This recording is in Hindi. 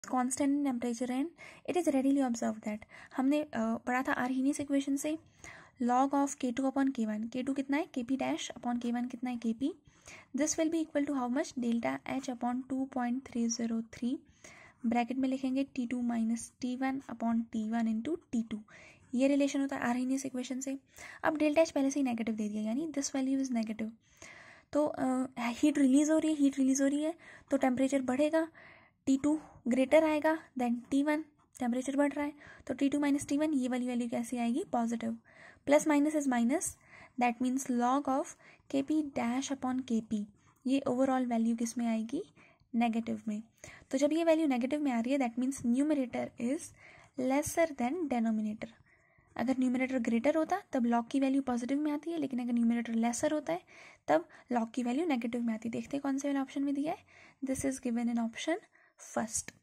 Constant in temperature and it is readily observe that, हमने पढ़ा था आर्हीनियस इक्वेशन से, log of K2 upon K1, K2 कितना है Kp डैश अपॉन K1 कितना है Kp, this will be equal to how much, delta H upon 2.303, bracket में लिखेंगे T2 minus T1 upon T1 into T2, ये रिलेशन होता है आर्हीनियस इक्वेशन से। अब डेल्टा H पहले से ही नेगेटिव दे दिया, यानी दिस वैल्यू इज नेगेटिव, तो हीट रिलीज हो रही है, तो टेम्परेचर बढ़ेगा, T2 ग्रेटर आएगा देन T1, टेम्परेचर बढ़ रहा है, तो T2 माइनस T1, ये वाली वैल्यू कैसी आएगी, positive, plus minus is minus, that means log of Kp dash upon Kp, ये ओवरऑल वैल्यू किस में आएगी, नेगेटिव में। तो जब ये वैल्यू नेगेटिव में आ रही है that means numerator is lesser than denominator. अगर न्यूमरेटर ग्रेटर होता तब लॉग की वैल्यू पॉजिटिव में आती है, लेकिन अगर न्यूमरेटर लेसर होता है तब लॉग की वैल्यू नेगेटिव में आती है। देखते हैं कौन से वाला ऑप्शन में दिया है, this is given in option first.